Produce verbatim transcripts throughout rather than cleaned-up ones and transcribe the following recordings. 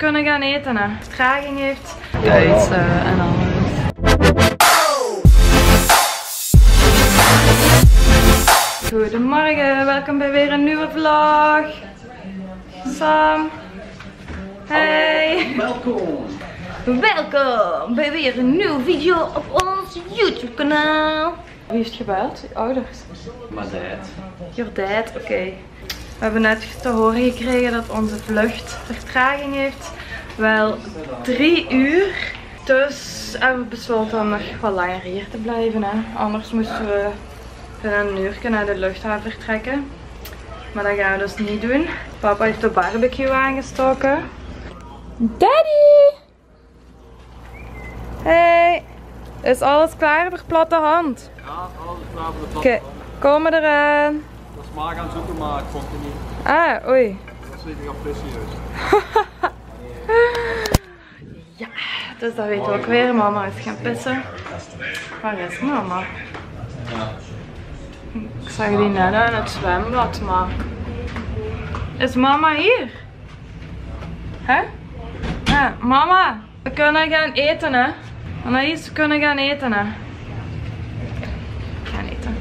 kunnen gaan eten. Hè. Vertraging heeft. Uit uh, en alles. Goedemorgen, welkom bij weer een nieuwe vlog. Sam. Hey. Welkom. Welkom bij weer een nieuwe video op ons YouTube kanaal. Wie heeft gebeld? Je ouders? My dad. Your dad, oké. Okay. We hebben net te horen gekregen dat onze vlucht vertraging heeft. Wel drie uur. Dus hebben we besloten om nog wat langer hier te blijven. Hè. Anders moesten we binnen een uur naar de luchthaven vertrekken. Maar dat gaan we dus niet doen. Papa heeft de barbecue aangestoken. Daddy! Hey! Is alles klaar voor platte hand? Ja, alles klaar voor de platte hand. Oké, komen eraan. Ik was maar gaan zoeken, maar ik vond het niet. Ah, oei. Dat is weer ambitieus. Ja, dus dat weet ook weer. Mama is gaan pissen. Waar is mama? Ik zag die net aan het zwembad, maar... Is mama hier? Hè? Ja, mama, we kunnen gaan eten, hè? Anaïs, we kunnen gaan eten, hè? Gaan eten.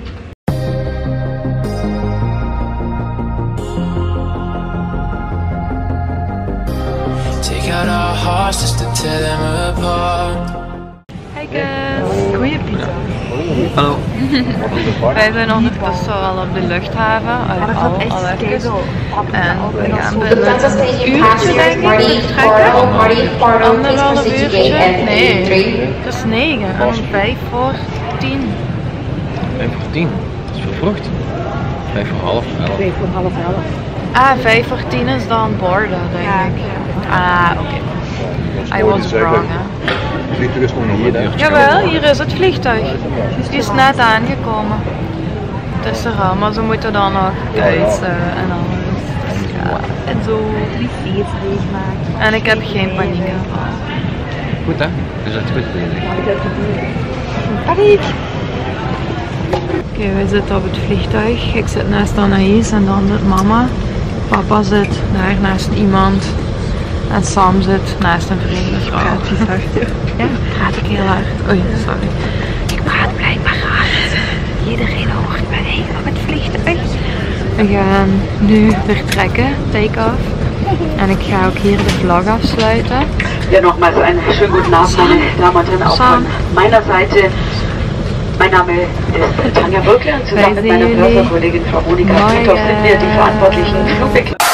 Take out our hearts just to tear them apart. Hey guys, goeie pizza. Hallo. Wij zijn ondertussen al op de luchthaven, al, al, al even. En we gaan binnen een uurtje denk ik vertrekken. Anderhalf uurtje? Nee, het is negen. En om vijf voor tien. Vijf voor tien? Dat is vervroegd. Vijf voor half elf. Vijf voor half elf. Ah, vijf voor tien is dan borden denk ik. Ah, oké. Okay. I was wrong, hè. Het vliegtuig is nog niet hier, hè? Jawel, hier is het vliegtuig. Die is net aangekomen. Het is er al, maar ze moeten dan nog uit uh, en alles. Ja, en zo. En ik heb geen paniek ervan. Goed, hè? Dus dat is goed bezig. Paniek! Oké, okay, wij zitten op het vliegtuig. Ik zit naast Anaïs en dan zit mama. Papa zit daar naast iemand. En Sam zit naast een vreemde vrouw. Praat je zacht? Ja, praat ik heel hard. Oei, sorry. Ik praat blijkbaar hard. Iedereen hoort mij op het vliegtuig. We gaan nu vertrekken, take-off. En ik ga ook hier de vlog afsluiten. Ja, nogmaals een schönen guten Abend, meine Damen und Herren, auch von meiner Seite. Mein Name ist Tanja Bürkler und zusammen mit meiner Börserkollegin Frau Monika Friedhoff sind wir die verantwortlichen Flugbegleiter.